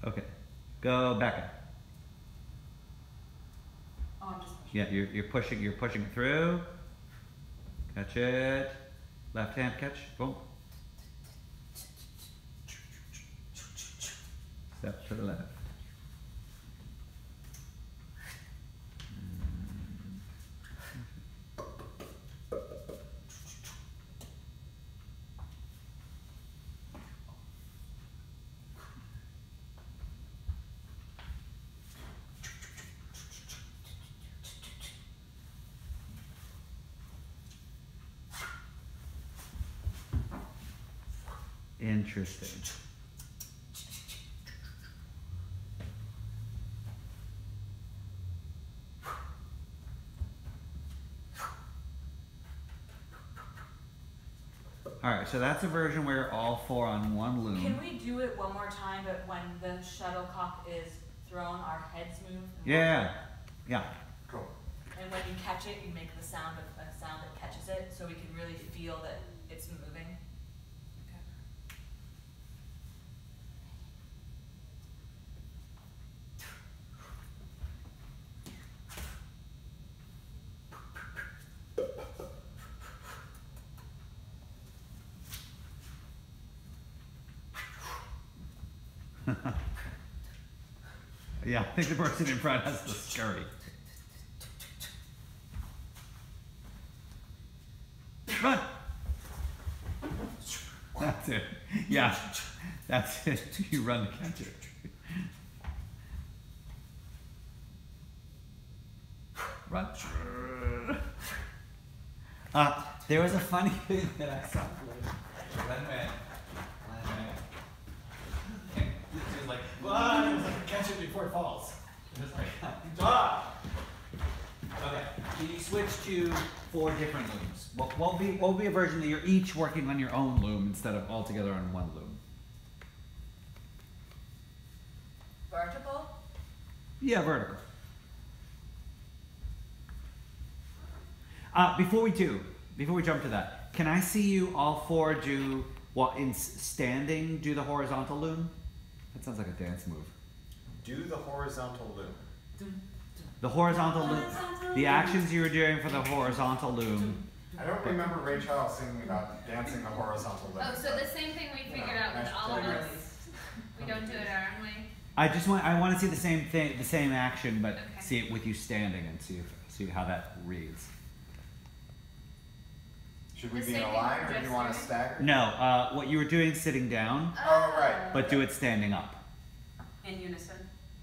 Okay. Go back up. Oh, I'm just pushing. Yeah, you're pushing it through. Catch it. Left hand catch. Boom. Step to the left. Interesting. Alright, so that's a version where all four on one loom. Can we do it one more time, but when the shuttlecock is thrown, our heads move? Yeah. Yeah. Cool. And when you catch it, you make the sound of a sound that catches it, so we can really feel that it's moving. Yeah, I think the person in front has the scurry. Run! That's it. Yeah, that's it. You run to catch it. Run. There was a funny thing that I saw. Run away. She was like, "Why?" It was like, catch it before it falls. And it's like, ah! Okay, can you switch to 4 different looms? What will be a version that you're each working on your own loom instead of all together on one loom? Vertical? Yeah, vertical. Before we jump to that, can I see you all 4 do, standing, do the horizontal loom? That sounds like a dance move. Do the horizontal loom. The horizontal loom, the actions you were doing for the horizontal loom. I don't remember Ray Charles singing about dancing the horizontal loom. Oh, so the same thing we figured out with all of us. We don't do it our own way. I want to see the same thing, the same action, but Okay. see it with you standing and see how that reads. Should we The be in same a thing line we're or do you just want to doing? stagger? No, what you were doing sitting down, Oh, right. but do it standing up. In unison.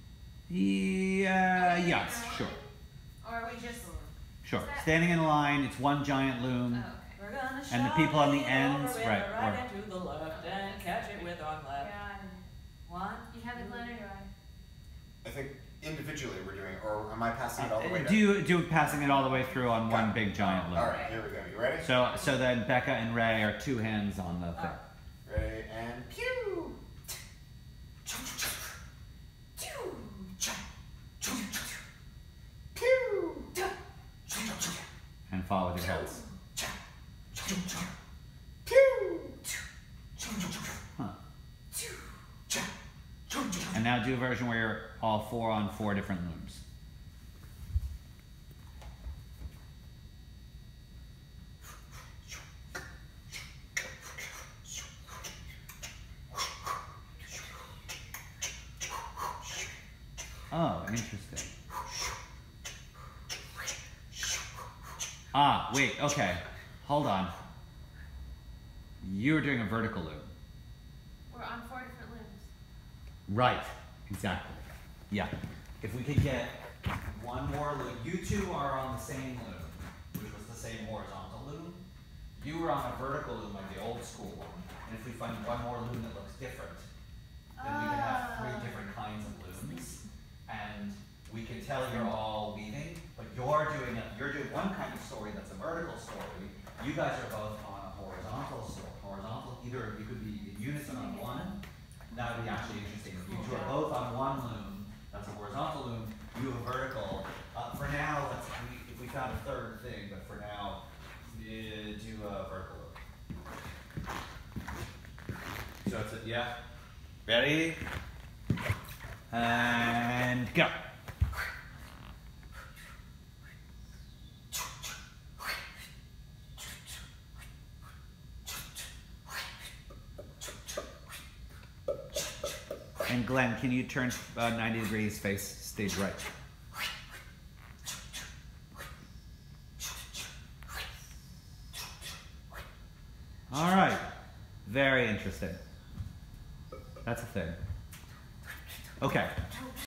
Yeah, Are we yes, doing it sure, Or are we just? sure. Is that- Standing in a line, it's one giant Oh, loom. okay. We're gonna And the people on the shove it ends, over with right, the right and to the left and catch it with our left. Yeah. One. You have it, Glenn, or do I? I think individually we're doing, or am I passing it all the way down? Do passing it all the way through on Got one it. big giant loom. All right, here we go. You ready? So then Becca and Ray are 2 hands on the thing. Ready and pew! Pew! And follow with your heads. Pew! Huh. And now do a version where you're all 4 on 4 different looms. Oh, interesting. Wait, okay. Hold on. You were doing a vertical loom. We're on 4 different looms. Right, exactly. Yeah. If we could get one more loom. You 2 are on the same loom, which was the same horizontal loom. You were on a vertical loom like the old school one. And if we find one more loom that looks different, then we can have 3 different kinds of looms. And we can tell you're all weaving, but you're doing one kind of story that's a vertical story. You guys are both on a horizontal story. Either you could be in unison on one. That would be actually interesting. If you 2 are both on one loom, that's a horizontal loom. You have a vertical. For now, if we found a 3rd thing, but for now, do a vertical loom. So it's yeah. Ready? And go. And Glenn, can you turn 90 degrees, face stage right? All right, very interesting. That's a thing. Okay.